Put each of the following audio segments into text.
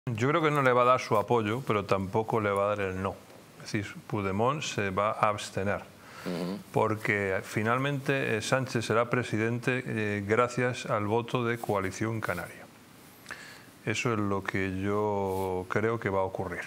Yo creo que no le va a dar su apoyo, pero tampoco le va a dar el no. Es decir, Puigdemont se va a abstener, porque finalmente Sánchez será presidente gracias al voto de Coalición Canaria. Eso es lo que yo creo que va a ocurrir.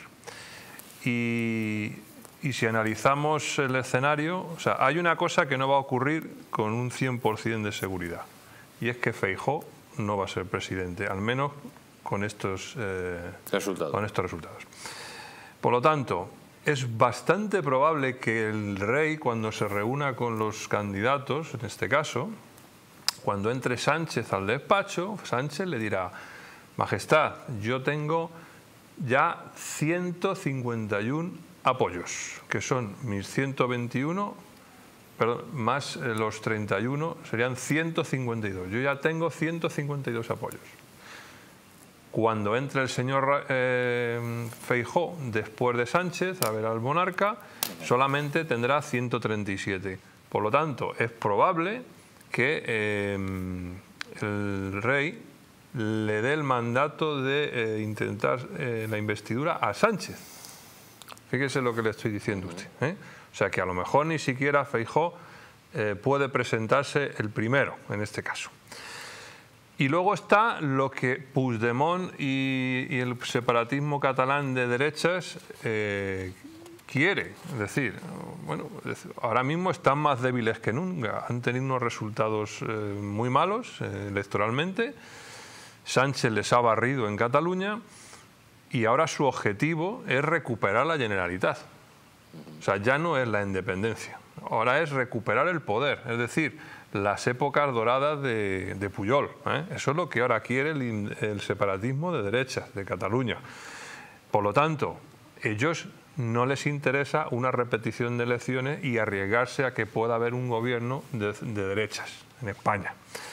Y si analizamos el escenario, o sea, hay una cosa que no va a ocurrir con un 100% de seguridad, y es que Feijóo no va a ser presidente, al menos con estos resultados. Por lo tanto, es bastante probable que el rey, cuando se reúna con los candidatos, en este caso, cuando entre Sánchez al despacho, Sánchez le dirá: Majestad, yo tengo ya 151 apoyos, que son mis 121, perdón, más los 31, serían 152. Yo ya tengo 152 apoyos. Cuando entre el señor Feijóo después de Sánchez a ver al monarca, solamente tendrá 137. Por lo tanto, es probable que el rey le dé el mandato de intentar la investidura a Sánchez. Fíjese lo que le estoy diciendo a usted, ¿eh? O sea que a lo mejor ni siquiera Feijóo puede presentarse el primero en este caso. Y luego está lo que Puigdemont y el separatismo catalán de derechas quiere. Es decir, bueno, ahora mismo están más débiles que nunca. Han tenido unos resultados muy malos electoralmente. Sánchez les ha barrido en Cataluña y ahora su objetivo es recuperar la Generalitat. O sea, ya no es la independencia. Ahora es recuperar el poder, es decir, las épocas doradas de Pujol, ¿eh? Eso es lo que ahora quiere el separatismo de derechas de Cataluña. Por lo tanto, ellos no les interesa una repetición de elecciones y arriesgarse a que pueda haber un gobierno de derechas en España.